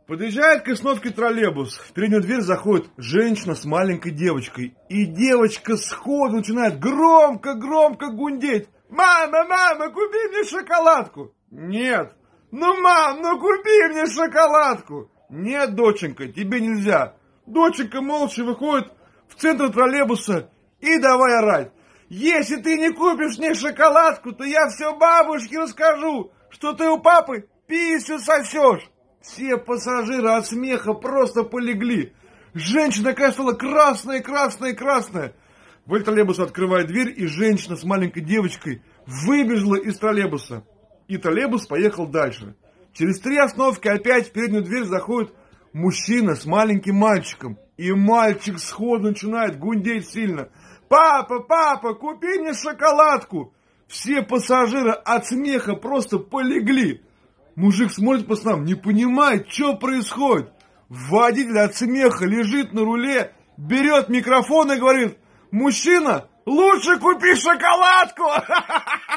Подъезжает к остановке троллейбус. В переднюю дверь заходит женщина с маленькой девочкой. И девочка сходу начинает громко гундеть. «Мама, мама, купи мне шоколадку!» «Нет!» «Ну, мам, ну купи мне шоколадку!» «Нет, доченька, тебе нельзя!» Доченька молча выходит в центр троллейбуса и давай орать. «Если ты не купишь мне шоколадку, то я все бабушке расскажу, что ты у папы писю сосешь!» Все пассажиры от смеха просто полегли. Женщина такая стала красная. В этот троллейбус открывает дверь, и женщина с маленькой девочкой выбежала из троллейбуса. И троллейбус поехал дальше. Через 3 остановки опять в переднюю дверь заходит мужчина с маленьким мальчиком. И мальчик сходу начинает гундеть сильно. «Папа, папа, купи мне шоколадку!» Все пассажиры от смеха просто полегли. Мужик смотрит по сторонам, не понимает, что происходит. Водитель от смеха лежит на руле, берет микрофон и говорит: «Мужчина, лучше купи шоколадку!»